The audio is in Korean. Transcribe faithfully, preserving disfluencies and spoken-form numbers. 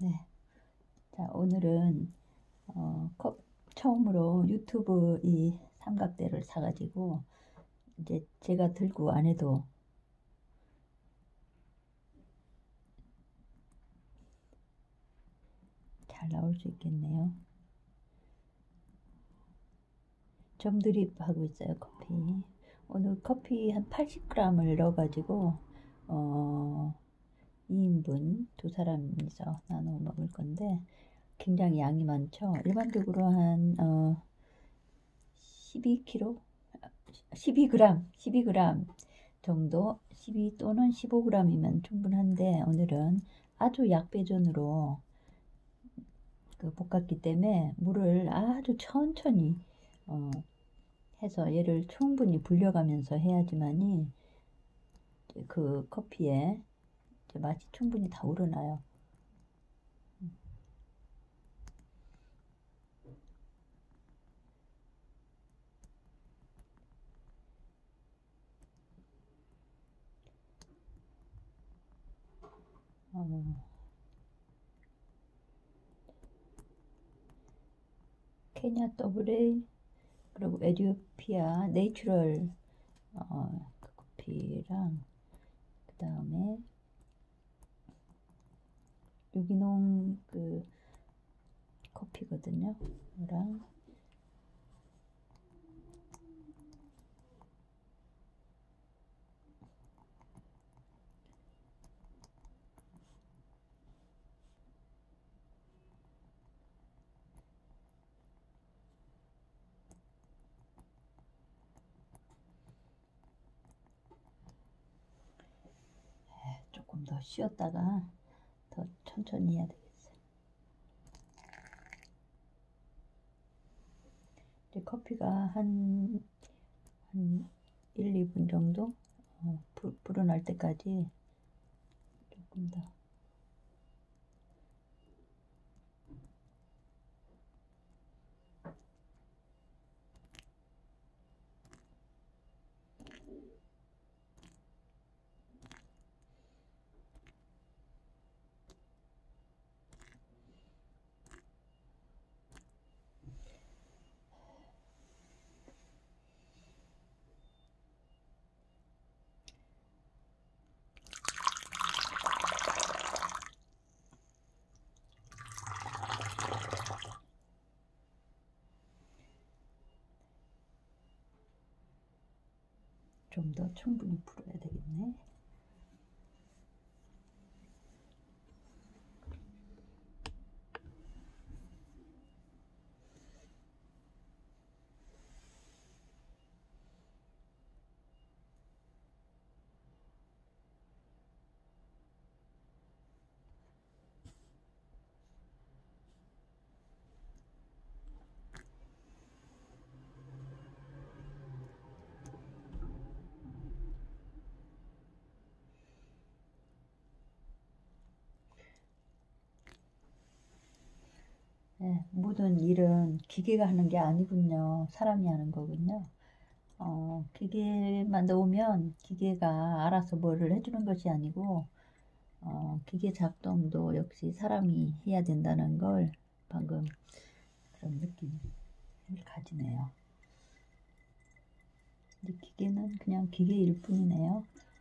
네. 자, 오늘은 어, 컵, 처음으로 유튜브 이 삼각대를 사가지고 이제 제가 들고 안 해도 잘 나올 수 있겠네요. 점드립 하고 있어요, 커피. 오늘 커피 한 팔십 그램을 넣어가지고 어, 이 인분 두 사람이서 나눠 먹을 건데 굉장히 양이 많죠. 일반적으로 한 어, 십이 킬로그램, 십이 그램, 십이 그램 정도, 십이 또는 십오 그램이면 충분한데 오늘은 아주 약배전으로 그 볶았기 때문에 물을 아주 천천히 어, 해서 얘를 충분히 불려가면서 해야지만이 그 커피에 맛이 충분히 다 우러나요. 어, 케냐 더블에 그리고 에티오피아 내추럴 어, 그 커피랑 그 다음에 유기농 그 커피거든요. 이랑 조금 더 쉬었다가 더 천천히 해야 되겠어요. 이제 커피가 한, 한 일, 이 분 정도 어, 불, 불어날 때까지 조금 더 좀 더 충분히 불어야 되겠네. 네, 모든 일은 기계가 하는 게 아니군요. 사람이 하는 거군요. 어, 기계만 넣으면 기계가 알아서 뭐를 해주는 것이 아니고 어, 기계 작동도 역시 사람이 해야 된다는 걸 방금 그런 느낌을 가지네요. 근데 기계는 그냥 기계일 뿐이네요.